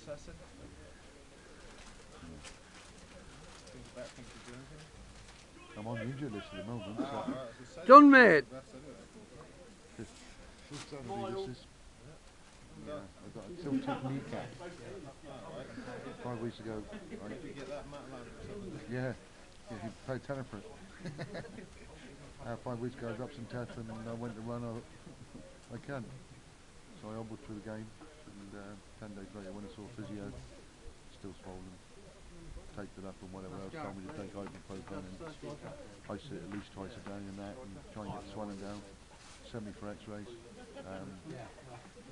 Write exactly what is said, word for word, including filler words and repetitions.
assessing. Think about things to do anything. I'm on the injury list at the moment. Ah, So right, I was gonna say, Done, mate. that's anyway. this Saturday, this is. Yeah, I got a tilted kneecap. Alright. Five weeks ago. I, Did you get that mat lounge or something? yeah, yeah, he paid tenner for it. uh, five weeks ago I got some tests and I went to run. I, I can't. So I hobbled through the game, and uh, ten days later when I saw physio, still swollen, taped it up and whatever else, told me to take ibuprofen and ice it at least twice a day and that, and try and get the swelling down. Sent me for x-rays. Um,